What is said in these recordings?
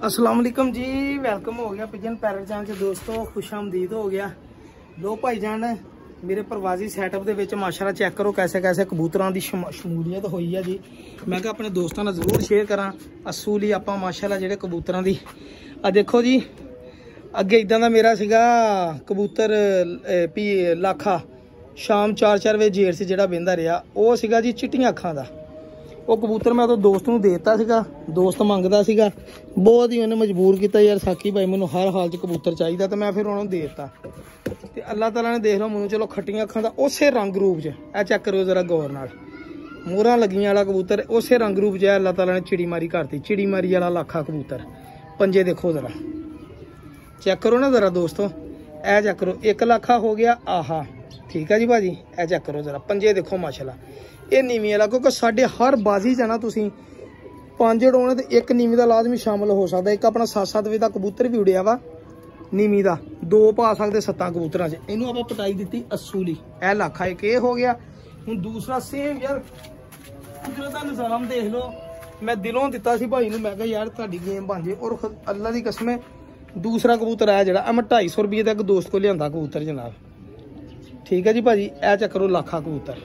अस्सलाम वालेकुम जी, वेलकम हो गया पिजन पैरट चैनल च दोस्तों, खुश आमदीद हो गया। लो भाईजान मेरे प्रवासी सैटअप दे विच माशाल्लाह चेक करो कैसे कैसे कबूतरां दी शमूलियत होई है जी। मैं कहा अपने दोस्तों नाल जरूर शेयर करा। अस्सू ली आपां माशाल्लाह जेहड़े कबूतरां दी आ देखो जी, अगे इदां दा मेरा सीगा कबूतर भी लाखा शाम 4-4 बजे जेर से जेहड़ा बेंदा रहा वो सीगा जी चिट्टियां अखां दा। वो कबूतर मैं तो दोस्त नूं देता सीगा, दोस्त मंगदा सीगा, बहुत ही उन्हें मजबूर किया यार साकी भाई मैनूं हर हाल च कबूतर चाहिए, तो मैं फिर उन्होंने दे दिता। ते अल्लाह ताला ने देख लो मैनूं चलो खट्टियां अखां दा उसे रंग रूप च ए चेक करो जरा गौर नाल, मोहरां लगियां वाला कबूतर उसे रंग रूप च अल्लाह ताला ने चिड़ी मारी करती। चिड़ी मारी वाला लाखा कबूतर, पंजे देखो जरा चेक करो ना जरा दोस्तों, ए चेक करो 1 लाखा हो गया। आहा ठीक है जी भाजी, ए चेक करो जरा पंजे देखो माशाल्लाह। ये नीवी वाला क्योंकि साढ़े हर बाजी च ना तुसीं 5 उड़ाने तो 1 नीवी का लाजमी शामिल हो सकता। एक अपना 7-7 बजे का कबूतर भी उड़िया वा नीवी का, 2 पा सकते 7 कबूतर च। इनू आप पटाई दी अस्सू ली, ए लाखा एक ये हो गया। हूँ दूसरा सेम यार कुदरत का निजाम देख लो, मैं दिलों दिता सी भाई नूं, मैं कहा यार तुहाडी गेम बन जे। और अल्लाह की कसम दूसरा कबूतर आया जरा मैं 250 रुपये का एक दोस्त को लिया कबूतर जनाब। ठीक है जी भाजी, ए चेक करो लाखा कबूतर,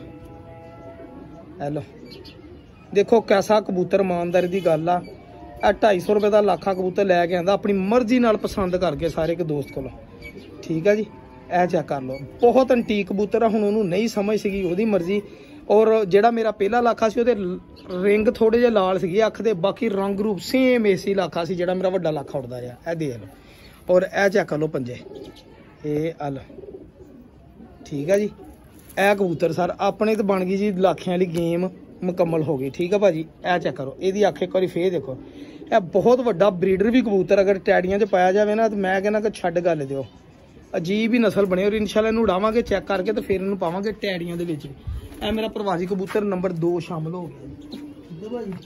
हेलो देखो कैसा कबूतर, ईमानदारी की गल आ। 250 रुपये का लाखा कबूतर लैके आंदा अपनी मर्जी नाल पसंद करके सारे एक दोस्त को। ठीक है जी, ए चेक कर लो बहुत अंटीक कबूतर है। हुण उहनूं नहीं समझ सी ओहदी मर्जी। और जेड़ा मेरा पहला लाखा सी ओहदे रिंग थोड़े जे लाल सी अख दे, बाकी रंग रूप सेम एसी लाखा सी जेड़ा मेरा वड्डा लाखा उड़दा रहा। ए देख लो और ए चेक कर लो पंजे, ए अल ठीक है जी। ए कबूतर सर अपने तो बन गई जी लाखियां वाली गेम मुकम्मल हो गई। ठीक है भाजी, ए चेक करो यदी अख एक बार फिर देखो, यह बहुत वड्डा ब्रीडर भी कबूतर अगर टैडियां च पाया जाए ना तो मैं कहना कि छड्ड गल दिओ, अजीब ही नस्ल बने। और इंशाल्लाह इनू उड़ावांगे चेक करके तो फिर इनू पावांगे टैडियां दे विच। ए मेरा प्रवासी कबूतर नंबर 2 शामिल हो गया। ठीक है भाजी,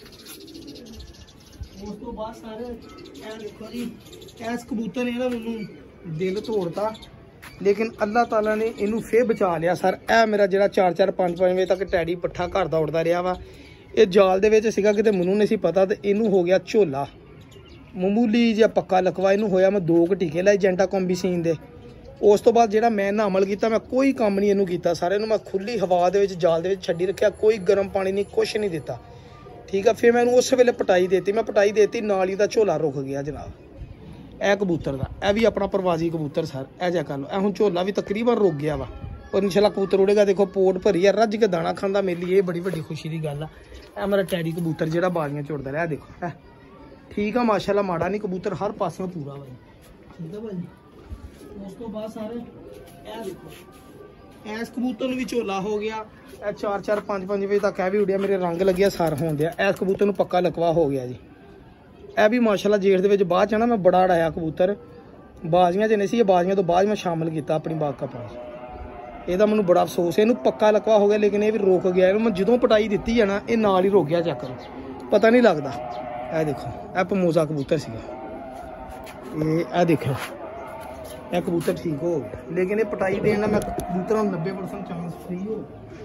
उस तो बाद सारे ए देखो जी, इस कबूतर ने ना मैनू दिल तोड़ता, लेकिन अल्लाह ताला ने इनू फिर बचा लिया सर। ए मेरा जो 4-4-5-5 बजे तक टैडी पट्ठा घर का उड़ता रहा वा, ये जाल दे विच सीगा किते मैनू नहीं सी पता, तो इनू हो गया झोला मामूली जिहा पक्का लकवा। इनू होया मैं 2 टीके लाए जेंटा कॉम्बीसीन दे। उस तो बाद जो मैं अमल किया, मैं कोई काम नहीं इनू कीता सर। इनू मैं खुली हवा दे विच जाल दे विच छड्डी रखिया, कोई गर्म पानी नहीं कुछ नहीं दिता। ठीक है, फिर मैं उस वेले पटाई देती, मैं पटाई देती नाल ही दा झोला रुक गया जनाब। ए कबूतर का यह भी अपना प्रवासी कबूतर सर, ए चेक कर लो, ए हुण झोला भी तकरीबन रुक गया वा। और इंशाल्लाह कबूतर उड़ेगा देखो पोट भरी है, रज के दाना खांदा। मेरे लिए बड़ी वड्डी खुशी की गल है। मेरा टैडी कबूतर जो बाजियां च उड़दा रहा देखो है। ठीक है माशाल्लाह, माड़ा नहीं कबूतर हर पासों पूरा भाई। ठीक है भाई, उस तो बाद सारे ए देखो इस कबूतर भी झोला हो गया। 4-4-5-5 बजे तक यह भी उड़िया, मेरे रंग लगे सार होन दिया। इस कबूतर नूं पक्का लकवा हो गया जी। यह भी माशाल्लाह जेठ दे बाद च ना मैं बड़ा उड़ाया कबूतर, बाजियां च नहीं सी, बाजियां तो बाद मैं शामिल किया अपनी बाग कपड़ा। यदा मैनू बड़ा अफसोस है, इनू पक्का लकवा हो गया, लेकिन ये भी रुक गया। मैं जो पटाई दी है ना, ये नाल ही रुक गया। चेक करो पता नहीं लगता। यह देखो यह पमोजा कबूतर सीगा, ये देखो यह कबूतर ठीक हो गया, लेकिन ये पटाई देना मैं कबूतर 90% चांस फ्री हो।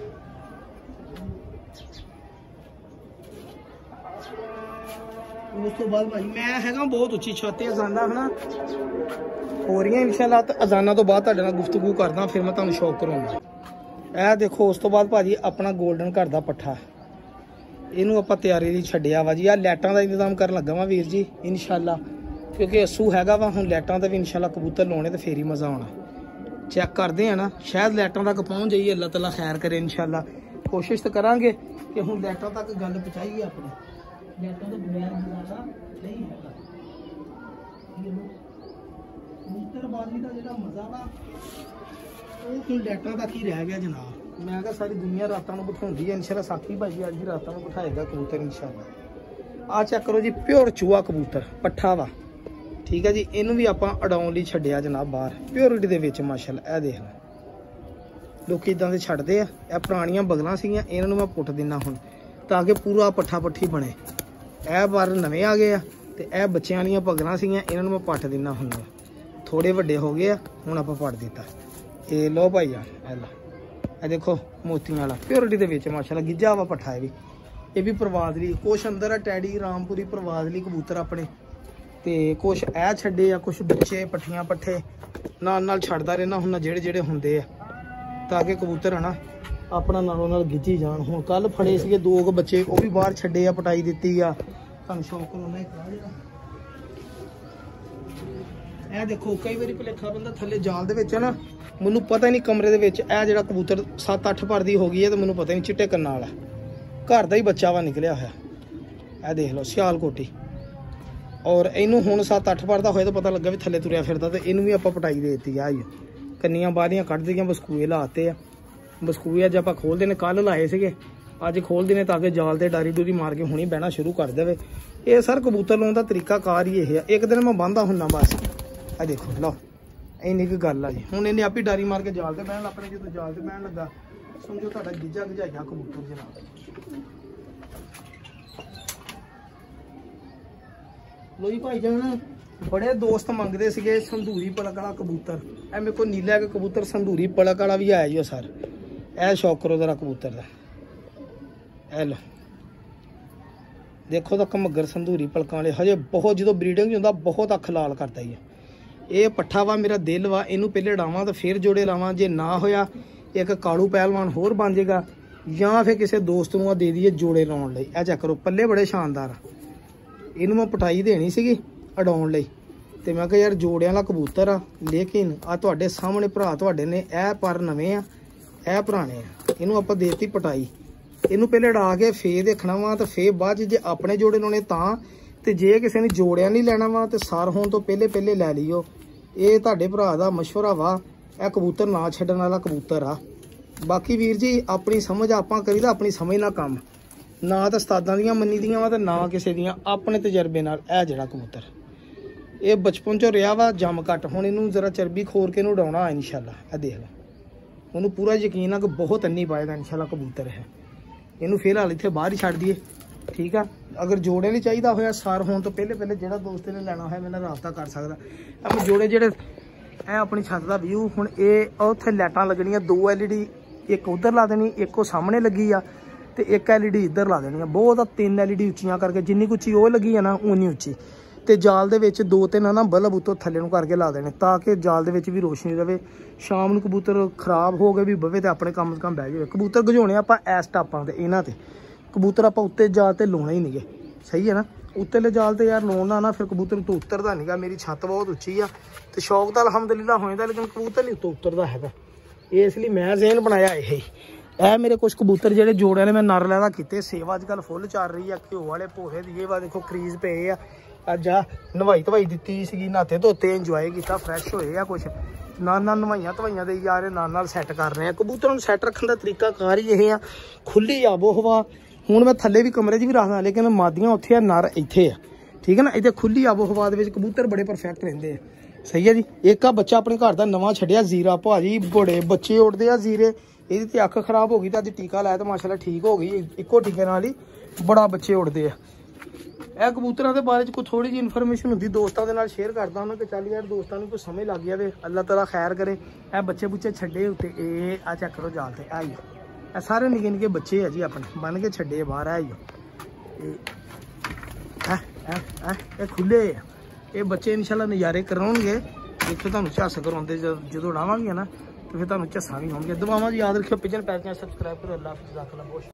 उस तो बाद भाई मैं हैगा बहुत उच्ची छत ते अजाना है ना हो रही है। इंशाल्लाह तो अजाना तो बाद तुहाडे नाल गुफ्तगू करदा, फिर मैं तुहानूं शौक कराऊंगा। ए देखो उस तो बाद भाजी अपना गोल्डन घर दा पट्ठा, इनू आपां तैयारी दी छड्डिया वा जी। आ लाइटां दा इंतजाम करन लगा वा वीर जी इंशाल्लाह, क्योंकि अस्सू हैगा वा। हुण लाइटां ते भी इंशाल्लाह कबूतर लाने तो फिर ही मज़ा आना। चेक करते हैं ना, शायद लाइटां तक पहुँच जाइए, अल्लाह ताला खैर करे इंशाल्लाह। कोशिश तो करांगे कि हुण लाइटां तक गल पहुँचाइए अपनी, लाइटां तो बगैर गुजारा नहीं है। कबूतरबाजी का जो मज़ा वा वो हुण लाइटां तक ही रह गया जनाब। मैं कहा सारी दुनिया रातां नूं बिठाउंदी है, इंशाल्लाह साकी भाई अज भी रातां नूं बिठाएगा कबूतर इंशाल्लाह। आ चेक करो जी प्योर चूहा कबूतर पट्ठा वा। ठीक है जी, इनू भी आपां उड़ाउण लई छड्डिया जनाब बाहर प्योरिटी दे विच माशाल्लाह। ए देख लो लोग इदां दे छड्डदे आ, ए पुराणियां बगलां सीगियां, इन्हां नूं मैं पुੱਟ दिना हुण ताकि पूरा पट्ठा पट्ठी बने। ए बार नवे आ गए तो यह बच्चों वाली पगलां सीगियां, इन्हां मैं पट दिना हुण थोड़े वड्डे हो गए हुण आपां पट दिता। ये लो भाई यार लो ए देखो मोतियां वाला प्योरिटी दे विच माशाल्लाह गिज्जा वा पट्ठा। ये भी परवाज़ ली कुछ अंदर है टैडी रामपुरी परवाज़ ली कबूतर अपने ਤੇ ਕੁਛ ਇਹ ਛੱਡੇ ਆ, ਕੁਛ ਬੱਚੇ ਪੱਠੀਆਂ ਪੱਠੇ ਨਾਲ ਛੱਡਦਾ ਰਹਿਣਾ ਹੁਣ ਜਿਹੜੇ ਹੁੰਦੇ ਆ, ਤਾਂ ਕਿ ਕਬੂਤਰ ਹਨਾ ਆਪਣਾ ਨਾਲੋਂ ਨਾਲ ਗਿੱਜੀ ਜਾਣ। ਹੁਣ ਕੱਲ ਫੜੇ ਸੀਗੇ 2 ਕੁ ਬੱਚੇ, ਉਹ ਵੀ ਬਾਹਰ ਛੱਡੇ ਆ, ਪਟਾਈ ਦਿੱਤੀ ਆ। ਤੁਹਾਨੂੰ ਸ਼ੌਕ ਹੋਣਾ ਇਹ ਦੇਖੋ, ਕਈ ਵਾਰੀ ਭੁਲੇਖਾ ਬੰਦਾ ਥੱਲੇ ਜਾਲ ਦੇ ਵਿੱਚ ਨਾ, ਮੈਨੂੰ ਪਤਾ ਹੀ ਨਹੀਂ ਕਮਰੇ ਦੇ ਵਿੱਚ ਇਹ ਜਿਹੜਾ ਕਬੂਤਰ 7-8 ਪਰ ਦੀ ਹੋ ਗਈ ਹੈ, ਤੇ ਮੈਨੂੰ ਪਤਾ ਨਹੀਂ ਚਿੱਟੇ ਕੰਨਾਂ ਵਾਲਾ ਘਰ ਦਾ ਹੀ ਬੱਚਾ ਵਾ ਨਿਕਲਿਆ ਹੋਇਆ। ਇਹ ਦੇਖ ਲਓ ਸਿਆਲਕੋਟੀ, ਔਰ ਇਹਨੂੰ ਹੁਣ 7-8 ਪਰ ਦਾ ਹੋਇਆ ਤਾਂ ਪਤਾ ਲੱਗਾ ਵੀ ਥੱਲੇ ਤੁਰਿਆ ਫਿਰਦਾ, ਤੇ ਇਹਨੂੰ ਵੀ ਆਪਾਂ ਪਟਾਈ ਦੇ ਦਿੱਤੀ ਆ। ਕੰਨੀਆਂ ਬਾਹਰੀਆਂ ਕੱਢ ਦਿੱਤੀਆਂ, ਬਸਕੂਏ ਲਾਤੇ ਆ। ਬਸਕੂਏ ਅੱਜ ਆਪਾਂ ਖੋਲਦੇ ਨੇ, ਕੱਲ ਲਾਏ ਸੀਗੇ, ਅੱਜ ਖੋਲਦੇ ਨੇ ਤਾਂ ਕਿ ਜਾਲ ਤੇ ਡਾਰੀ ਡੂਰੀ ਮਾਰ ਕੇ ਹੁਣੀ ਬਹਿਣਾ ਸ਼ੁਰੂ ਕਰ ਦੇਵੇ। ਇਹ ਸਰ ਕਬੂਤਰ ਲਾਉਣ ਦਾ ਤਰੀਕਾ ਕਾਰ ਹੀ ਇਹ ਆ। ਇੱਕ ਦਿਨ ਮੈਂ ਬੰਨਦਾ ਹੁੰਨਾ ਬਸ। ਆ ਦੇਖੋ ਲਓ, ਇੰਨੀ ਕੁ ਗੱਲ ਆ ਜੀ। ਹੁਣ ਇਹਨੇ ਆਪੀ ਡਾਰੀ ਮਾਰ ਕੇ ਜਾਲ ਤੇ ਬਹਿਣ ਆਪਣੇ, ਜਦੋਂ ਜਾਲ ਤੇ ਬਹਿਣ ਲੱਗਾ ਸਮਝੋ ਤੁਹਾਡਾ ਗਿੱਜਾ ਗਜਾਇਆ ਕਬੂਤਰ ਜਨਾਬ। ਲੋ ਜੀ ਭਾਈ ਜਾਨ, ਬੜੇ ਦੋਸਤ ਮੰਗਦੇ ਸੀਗੇ ਸੰਧੂਰੀ ਪਲਕ ਵਾਲਾ ਕਬੂਤਰ। ਇਹ ਮੇਰੇ ਕੋਲ ਨੀਲਾ ਇੱਕ ਕਬੂਤਰ ਸੰਧੂਰੀ ਪਲਕ ਵਾਲਾ ਵੀ ਆਇਆ ਜੀ ਸਰ। ਇਹ ਸ਼ੌਕ ਕਰੋ ਜਰਾ ਕਬੂਤਰ ਦਾ। ਇਹ ਲੋ ਦੇਖੋ ਤਾਂ ਘਮੱਗਰ ਸੰਧੂਰੀ ਪਲਕਾਂ ਵਾਲੇ ਹਜੇ ਬਹੁਤ, ਜਦੋਂ ਬਰੀਡਿੰਗ ਹੁੰਦਾ ਬਹੁਤ ਅੱਖ ਲਾਲ ਕਰਦਾ ਹੀ ਹੈ। ਇਹ ਪੱਠਾ ਵਾ, ਮੇਰਾ ਦਿਲ ਵਾ, ਇਹਨੂੰ ਪਹਿਲੇ ਡਾਵਾਂ ਤਾਂ ਫਿਰ ਜੋੜੇ ਲਾਵਾਂ। ਜੇ ਨਾ ਹੋਇਆ ਇੱਕ ਕਾਲੂ ਪਹਿਲਵਾਨ ਹੋਰ ਬਣ ਜਾਏਗਾ, ਜਾਂ ਫਿਰ ਕਿਸੇ ਦੋਸਤ ਨੂੰ ਆ ਦੇ ਦਈਏ ਜੋੜੇ ਲਾਉਣ ਲਈ। ਇਹ ਚੈੱਕ ਕਰੋ, ਪੱਲੇ ਬੜੇ ਸ਼ਾਨਦਾਰ ਆ। ਇਹਨੂੰ ਮੈਂ ਪਟਾਈ ਦੇਣੀ ਸੀਗੀ ਉਡਾਉਣ ਲਈ, ਤੇ ਮੈਂ ਕਿਹਾ ਯਾਰ ਜੋੜਿਆਂ ਵਾਲਾ ਕਬੂਤਰ ਆ, ਲੇਕਿਨ ਆ ਤੁਹਾਡੇ ਸਾਹਮਣੇ ਭਰਾ ਤੁਹਾਡੇ ਨੇ ਇਹ ਪਰ ਨਵੇਂ ਆ, ਇਹ ਪੁਰਾਣੇ ਆ। ਇਹਨੂੰ ਆਪਾਂ ਦੇਤੀ ਪਟਾਈ। ਇਹਨੂੰ ਪਹਿਲੇ ਉਡਾ ਕੇ ਫੇਰ ਦੇਖਣਾ ਵਾ, ਤੇ ਫੇਰ ਬਾਅਦ ਜੇ ਆਪਣੇ ਜੋੜੇ ਲਾਉਣੇ ਤਾਂ, ਤੇ ਜੇ ਕਿਸੇ ਨੇ ਜੋੜਿਆਂ ਨਹੀਂ ਲੈਣਾ ਵਾ ਤੇ ਸਾਰ ਹੋਣ ਤੋਂ ਪਹਿਲੇ ਲੈ ਲਿਓ। ਇਹ ਤੁਹਾਡੇ ਭਰਾ ਦਾ ਮਸ਼ਵਰਾ ਵਾ। ਇਹ ਕਬੂਤਰ ਨਾ ਛੱਡਣ ਵਾਲਾ ਕਬੂਤਰ ਆ। ਬਾਕੀ ਵੀਰ ਜੀ ਆਪਣੀ ਸਮਝ ਆਪਾਂ ਕਰੀਦਾ, ਆਪਣੀ ਸਮਝ ਨਾਲ ਕੰਮ, ਨਾ ਤਾਂ ਉਸਤਾਦਾਂ ਦੀਆਂ ਮੰਨੀ ਦੀਆਂ ਵਾ ਤੇ ਨਾ ਕਿਸੇ ਦੀਆਂ, ਆਪਣੇ ਤਜਰਬੇ ਨਾਲ। ਇਹ ਜਿਹੜਾ ਕਬੂਤਰ ਇਹ ਬਚਪਨ ਚੋਂ ਰਿਹਾ ਵਾ, ਜੰਮ ਘੱਟ। ਹੁਣ ਇਹਨੂੰ ਜ਼ਰਾ ਚਰਬੀ ਖੋਰ ਕੇ ਇਹਨੂੰ ਉਡਾਉਣਾ ਇਨਸ਼ਾਅੱਲਾ। ਇਹ ਦੇਖ ਲਓ, ਉਹਨੂੰ ਪੂਰਾ ਯਕੀਨ ਆ ਕਿ ਬਹੁਤ ਅੰਨੀ ਪਾਏਗਾ ਇਨਸ਼ਾਅੱਲਾ ਕਬੂਤਰ ਹੈ। ਇਹਨੂੰ ਫਿਲਹਾਲ ਇੱਥੇ ਬਾਹਰ ਹੀ ਛੱਡ ਦਈਏ, ਠੀਕ ਆ। ਅਗਰ ਜੋੜੇ ਨਹੀਂ ਚਾਹੀਦਾ ਹੋਇਆ ਸਾਰ ਹੋਣ ਤੋਂ ਪਹਿਲੇ ਜਿਹੜਾ ਦੋਸਤ ਨੇ ਲੈਣਾ ਹੋਇਆ ਮੇਰੇ ਨਾਲ ਰਾਬਤਾ ਕਰ ਸਕਦਾ। ਆਪਣੇ ਜੋੜੇ ਜਿਹੜੇ ਇਹ ਆਪਣੀ ਛੱਤ ਦਾ ਵਿਊ, ਹੁਣ ਇਹ ਉੱਥੇ ਲਾਈਟਾਂ ਲੱਗਣੀਆਂ 2 LED, ਇੱਕ ਉਧਰ ਲਾ ਦੇਣੀ, ਇੱਕ ਉਹ ਸਾਹਮਣੇ ਲੱਗੀ ਆ, ਤੇ ਇੱਕ LED ਇੱਧਰ ਲਾ ਦੇਣੀ ਆ। ਬਹੁਤ ਆ 3 LED ਉੱਚੀਆਂ ਕਰਕੇ, ਜਿੰਨੀ ਕੁ ਉੱਚੀ ਉਹ ਲੱਗੀ ਆ ਨਾ ਉਨੀ ਉੱਚੀ। ਤੇ ਜਾਲ ਦੇ ਵਿੱਚ 2-3 ਨਾ ਬਲਬ ਉੱਤੋਂ ਥੱਲੇ ਨੂੰ ਕਰਕੇ ਲਾ ਦੇਣੇ, ਤਾਂ ਕਿ ਜਾਲ ਦੇ ਵਿੱਚ ਵੀ ਰੋਸ਼ਨੀ ਰਵੇ। ਸ਼ਾਮ ਨੂੰ ਕਬੂਤਰ ਖਰਾਬ ਹੋ ਗਏ ਵੀ ਬਵੇ ਤੇ ਆਪਣੇ ਕੰਮ ਬਹਿ ਜਾਵੇ। ਕਬੂਤਰ ਗਜਾਉਣੇ ਆਪਾਂ ਐਸ ਟਾਪਾਂ ਤੇ, ਇਹਨਾਂ ਤੇ ਕਬੂਤਰ ਆਪਾਂ ਉੱਤੇ ਜਾਲ ਤੇ ਲਾਉਣਾ ਹੀ ਨਹੀਂਗੇ, ਸਹੀ ਹੈ ਨਾ। ਉੱਤੇਲੇ ਜਾਲ ਤੇ ਯਾਰ ਲਾਉਣਾ ਨਾ, ਫਿਰ ਕਬੂਤਰ ਤੋਂ ਉਤਰਦਾ ਨਹੀਂਗਾ। ਮੇਰੀ ਛੱਤ ਬਹੁਤ ਉੱਚੀ ਆ ਤੇ ਸ਼ੌਕ ਤਾਂ ਅਲਹਮਦੁਲਿਲਾ ਹੋ ਜਾਂਦਾ, ਲੇਕਿਨ ਕਬੂਤਰ ਨਹੀਂ ਉੱਤੋਂ ਉਤਰਦਾ ਹੈਗਾ। ਇਸ ਲਈ ਮੈਂ ਜ਼ਹਿਨ ਬਣਾਇਆ ਇਹ ਮੇਰੇ ਕੁਝ ਕਬੂਤਰ ਜਿਹੜੇ ਜੋੜਿਆਂ ਨੇ ਮੈਂ ਨਰ ਲੈਦਾ ਕੀਤੇ। ਸੇਵਾ ਅੱਜ ਕੱਲ ਫੁੱਲ ਚੱਲ ਰਹੀ ਆ, ਘਿਓ ਵਾਲੇ ਭੋਰੇ ਦੀ। ਇਹ ਵਾ ਦੇਖੋ ਕਰੀਜ਼ ਪਏ ਆ। ਅੱਜ ਆ ਨਵਾਈ ਧਵਾਈ ਦਿੱਤੀ ਸੀਗੀ, ਨਹਾਤੇ ਧੋਤੇ, ਇੰਜੋਏ ਕੀਤਾ, ਫਰੈਸ਼ ਹੋਏ ਆ। ਕੁਛ ਨਾਲ ਨਵਾਈਆਂ ਧਵਾਈਆਂ ਦੇ ਜਾ ਰਹੇ, ਨਾਲ ਸੈੱਟ ਕਰ ਰਹੇ ਆ। ਕਬੂਤਰਾਂ ਨੂੰ ਸੈੱਟ ਰੱਖਣ ਦਾ ਤਰੀਕਾ ਕਾਰ ਹੀ ਇਹ ਆ, ਖੁੱਲੀ ਆਬੋ ਹਵਾ। ਹੁਣ ਮੈਂ ਥੱਲੇ ਵੀ ਕਮਰੇ 'ਚ ਵੀ ਰੱਖਦਾ, ਲੇਕਿਨ ਮਾਦੀਆਂ ਉੱਥੇ ਆ, ਨਰ ਇੱਥੇ ਆ, ਠੀਕ ਹੈ ਨਾ। ਇੱਥੇ ਖੁੱਲੀ ਆਬੋ ਹਵਾ ਦੇ ਵਿੱਚ ਕਬੂਤਰ ਬੜੇ ਪਰਫੈਕਟ ਰਹਿੰਦੇ ਆ, ਸਹੀ ਹੈ ਜੀ। ਇੱਕ ਆ ਬੱਚਾ ਆਪਣੇ ਘਰ ਦਾ ਨਵਾਂ ਛੱਡਿਆ ਜ਼ੀਰਾ, ਭਾਜੀ ਬੜੇ ਬੱਚੇ ਉੱਡਦੇ ਆ ਜ਼ੀਰੇ। ਇਹਦੀ ਤੇ ਅੱਖ ਖਰਾਬ ਹੋ ਗਈ ਤਾਂ ਅੱਜ ਟੀਕਾ ਲਾਇਆ ਤਾਂ ਮਾਸ਼ਾਅੱਲਾ ਠੀਕ ਹੋ ਗਈ। ਇੱਕੋ ਟੀਕੇ ਨਾਲ ਹੀ ਬੜਾ ਬੱਚੇ ਉੱਡਦੇ ਆ। ਇਹ ਕਬੂਤਰਾਂ ਦੇ ਬਾਰੇ 'ਚ ਕੋਈ ਥੋੜੀ ਜਿਹੀ ਇਨਫੋਰਮੇਸ਼ਨ ਹੁੰਦੀ ਦੋਸਤਾਂ ਦੇ ਨਾਲ ਸ਼ੇਅਰ ਕਰਦਾ ਉਹਨਾਂ ਕਿ ਚੱਲ ਯਾਰ ਦੋਸਤਾਂ ਨੂੰ ਕੋਈ ਸਮਝ ਲੱਗ ਜਾਵੇ, ਅੱਲਾਹ ਤਾਲਾ ਖੈਰ ਕਰੇ। ਇਹ ਬੱਚੇ ਬੁੱਚੇ ਛੱਡੇ ਉੱਤੇ, ਇਹ ਆ ਚੈੱਕ ਕਰੋ ਜਾਲ ਤੇ ਆਈ। ਇਹ ਸਾਰੇ ਨਿੱਕੇ ਨਿੱਕੇ ਬੱਚੇ ਆ ਜੀ, ਆਪਣੇ ਬੰਨ ਕੇ ਛੱਡੇ ਬਾਹਰ ਆਈ। ਇਹ ਖੁੱਲੇ ਆ, ਇਹ ਬੱਚੇ ਇਨਸ਼ਾਅੱਲਾ ਨਜ਼ਾਰੇ ਕਰਾਉਣਗੇ। ਇੱਥੇ ਤੁਹਾਨੂੰ ਝੱਸ ਕਰਾਉਂਦੇ ਜਦੋਂ ਉਡਾਵਾਂਗੇ ਨਾ, ਤੇ ਫਿਰ ਤੁਹਾਨੂੰ ਝੱਸਾਂ ਵੀ ਹੋਣਗੀਆਂ। ਦੁਆਵਾਂ ਯਾਦ ਰੱਖਿਓ। ਪਿਜਨ ਪੈਰਚਾਂ ਸਬਸਕ੍ਰਾਈਬ ਕਰੋ। ਅੱਲਾਹ ਹਾਫਿਜ਼।